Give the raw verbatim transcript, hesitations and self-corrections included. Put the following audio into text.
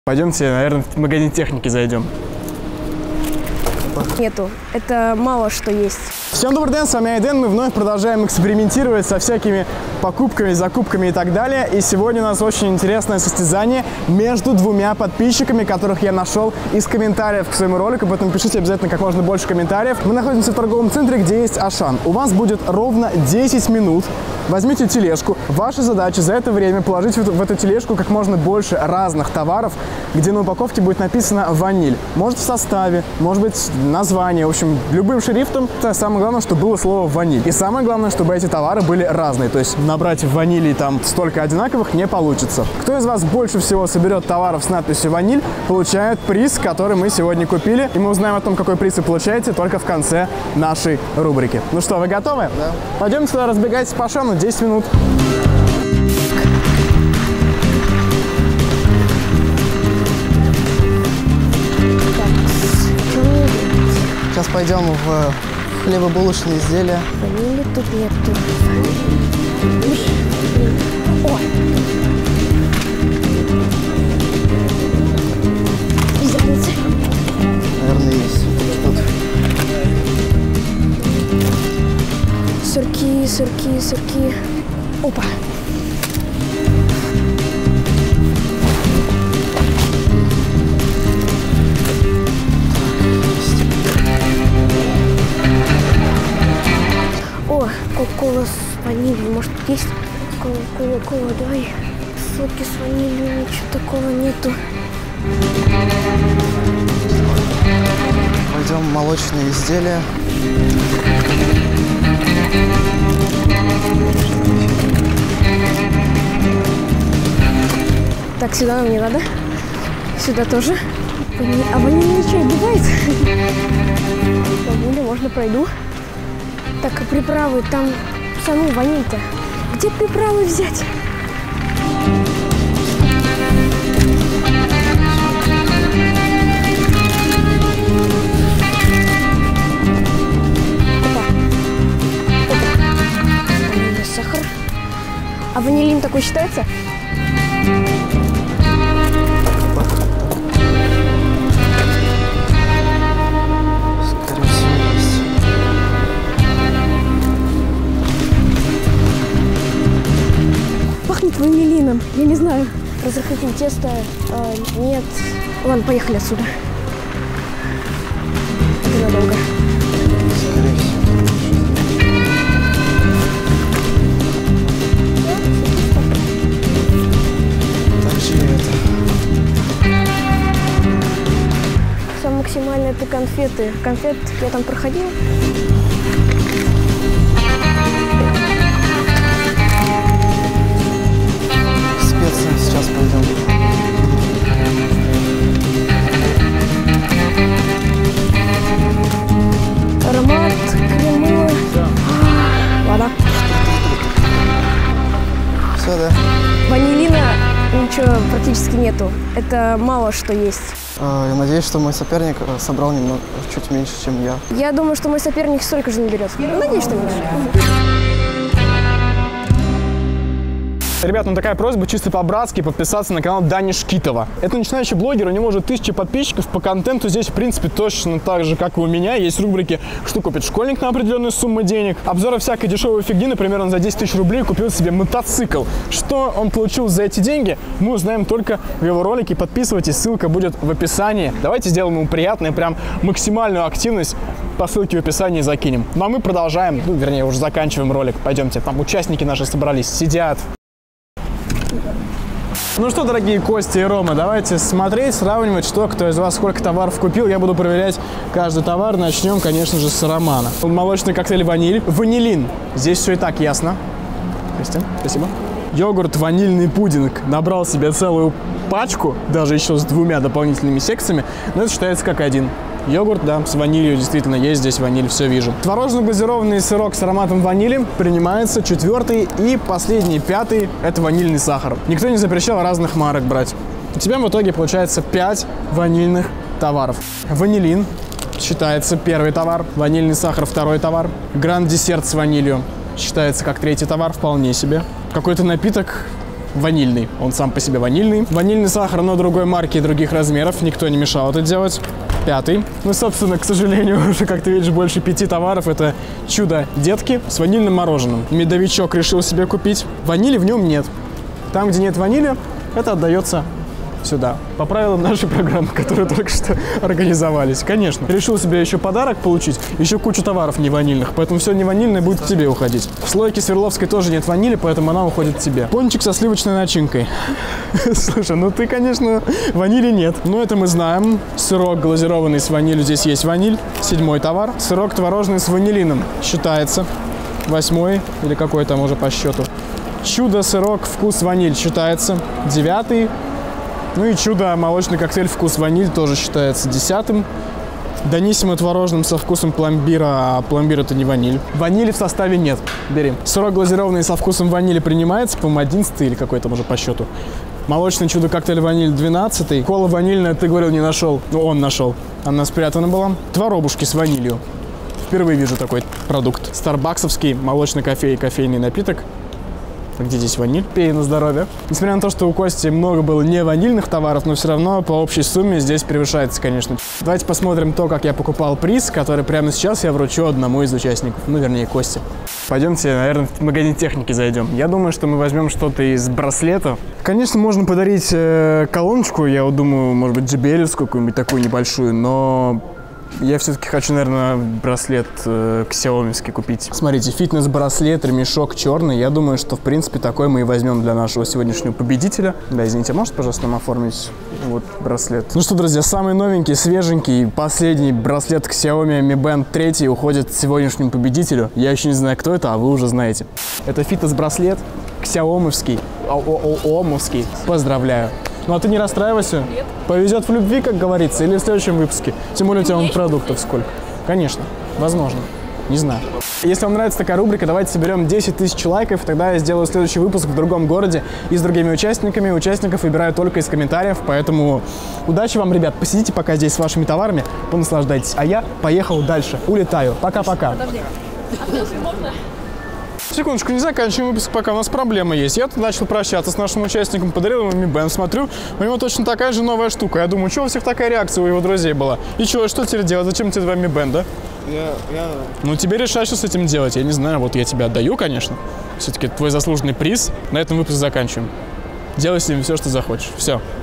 Пойдемте, наверное, в магазин техники зайдем. Нету. Это мало что есть. Всем добрый день, с вами Айден. Мы вновь продолжаем экспериментировать со всякими покупками, закупками и так далее. И сегодня у нас очень интересное состязание между двумя подписчиками, которых я нашел из комментариев к своему ролику. Поэтому пишите обязательно как можно больше комментариев. Мы находимся в торговом центре, где есть Ашан. У вас будет ровно десять минут. Возьмите тележку. Ваша задача за это время положить в эту тележку как можно больше разных товаров, где на упаковке будет написано «ваниль». Может в составе, может быть название. В общем, любым шрифтом. Это самое главное, чтобы было слово «ваниль». И самое главное, чтобы эти товары были разные. То есть набрать в ванили там столько одинаковых не получится. Кто из вас больше всего соберет товаров с надписью «ваниль», получает приз, который мы сегодня купили. И мы узнаем о том, какой приз вы получаете, только в конце нашей рубрики. Ну что, вы готовы? Да. Пойдемте туда, разбегайтесь по Ашану. десять минут. Сейчас пойдем в хлебобулочные изделия. Ванили тут нету. О! Без разницы. Наверное, есть. Тут. Сырки, сырки, сырки. Опа. О, кока-кола с ванилью. Может, есть кока-кола? Давай. Соки с ванилью. Ничего такого нету. Пойдем в молочные изделия. Так, сюда нам не надо. Сюда тоже. А ванильный чай бывает? Бабуля, можно пройду? Так, а приправы, там саму ваниль-то. Где приправы взять? Опа. Опа. Ванильный сахар. А ванилин такой считается? Ванилином, я не знаю. Разрыхлитель теста э, нет. Ладно, поехали отсюда. Это надолго. Также это. Самое максимальное это конфеты. Конфет я там проходила. Сейчас пойдем. Аромат, кремовый. Вода. Все, да? Ванилина ничего практически нету. Это мало что есть. Я надеюсь, что мой соперник собрал немного, чуть меньше, чем я. Я думаю, что мой соперник столько же наберет. Надеюсь, что меньше. Ребят, ну такая просьба чисто по-братски подписаться на канал Дани Шкитова. Это начинающий блогер, у него уже тысяча подписчиков. По контенту здесь, в принципе, точно так же, как и у меня. Есть рубрики «Что купит школьник на определенную сумму денег?», обзоры всякой дешевой фигни. Например, он за десять тысяч рублей купил себе мотоцикл. Что он получил за эти деньги, мы узнаем только в его ролике. Подписывайтесь, ссылка будет в описании. Давайте сделаем ему приятное, прям максимальную активность по ссылке в описании закинем. Ну а мы продолжаем, ну, вернее, уже заканчиваем ролик. Пойдемте, там участники наши собрались, сидят. Ну что, дорогие Костя и Рома, давайте смотреть, сравнивать, что кто из вас сколько товаров купил. Я буду проверять каждый товар. Начнем, конечно же, с Романа. Молочный коктейль ваниль. Ванилин. Здесь все и так ясно. Костя, спасибо. Йогурт, ванильный пудинг. Набрал себе целую пачку, даже еще с двумя дополнительными секциями. Но это считается как один. Йогурт, да, с ванилью, действительно, есть здесь ваниль, все вижу. Творожно-глазированный сырок с ароматом ванили принимается. Четвертый и последний, пятый, это ванильный сахар. Никто не запрещал разных марок брать. У тебя в итоге получается пять ванильных товаров. Ванилин считается первый товар, ванильный сахар второй товар, гранд-десерт с ванилью считается как третий товар, вполне себе. Какой-то напиток ванильный. Он сам по себе ванильный. Ванильный сахар, но другой марки и других размеров. Никто не мешал это делать. Пятый. Ну, собственно, к сожалению, уже, как ты видишь, больше пяти товаров. Это чудо-детки с ванильным мороженым. Медовичок решил себе купить. Ванили в нем нет. Там, где нет ванили, это отдается сюда. По правилам нашей программы, которые только что организовались. Конечно. Решил себе еще подарок получить, еще кучу товаров не ванильных, поэтому все не ванильное будет к тебе уходить. В слойке Свердловской тоже нет ванили, поэтому она уходит к тебе. Пончик со сливочной начинкой. Слушай, ну ты, конечно, ванили нет. Но это мы знаем. Сырок глазированный с ванилью, здесь есть ваниль. Седьмой товар. Сырок творожный с ванилином считается. Восьмой, или какой там уже по счету. Чудо-сырок вкус ваниль считается. Девятый. Ну и чудо молочный коктейль вкус ваниль тоже считается десятым. Даниссимо творожным со вкусом пломбира, а пломбир это не ваниль. Ванили в составе нет. Бери. Сырок глазированный со вкусом ванили принимается, по-моему, одиннадцатый или какой там уже по счету. Молочный чудо коктейль ваниль двенадцатый. Кола ванильная, ты говорил, не нашел. Ну, он нашел. Она спрятана была. Творобушки с ванилью. Впервые вижу такой продукт. Старбаксовский молочный кофе и кофейный напиток. Где здесь ваниль? Пей на здоровье. Несмотря на то, что у Кости много было не ванильных товаров, но все равно по общей сумме здесь превышается, конечно. Давайте посмотрим то, как я покупал приз, который прямо сейчас я вручу одному из участников. Ну, вернее, Косте. Пойдемте, наверное, в магазин техники зайдем. Я думаю, что мы возьмем что-то из браслета. Конечно, можно подарить э, колоночку, я вот думаю, может быть, джей би эл-овскую какую-нибудь такую небольшую, но... Я все-таки хочу, наверное, браслет э, ксиаомовский купить. Смотрите, фитнес-браслет, ремешок черный. Я думаю, что, в принципе, такой мы и возьмем для нашего сегодняшнего победителя. Да, извините, можете, пожалуйста, нам оформить вот браслет? Ну что, друзья, самый новенький, свеженький, последний браслет Xiaomi Mi Band три уходит сегодняшнему победителю. Я еще не знаю, кто это, а вы уже знаете. Это фитнес-браслет ксиаомовский, омовский. Поздравляю. Ну а ты не расстраивайся. Нет. Повезет в любви, как говорится, или в следующем выпуске. Тем более у тебя вон продуктов сколько. Конечно, возможно. Не знаю. Если вам нравится такая рубрика, давайте соберем десять тысяч лайков, тогда я сделаю следующий выпуск в другом городе и с другими участниками. Участников выбираю только из комментариев, поэтому удачи вам, ребят. Посидите пока здесь с вашими товарами, понаслаждайтесь. А я поехал дальше. Улетаю. Пока-пока. Подожди. А если можно? Секундочку, не заканчиваем выпуск, пока у нас проблема есть. Я тут начал прощаться с нашим участником, подарил ему Mi Band. Смотрю, у него точно такая же новая штука. Я думаю, что у всех такая реакция у его друзей была? И что, что теперь делать? Зачем тебе два Mi Band, да? Я, я... Ну, тебе решать, что с этим делать. Я не знаю, вот я тебе отдаю, конечно. Все-таки это твой заслуженный приз. На этом выпуск заканчиваем. Делай с ним все, что захочешь. Все.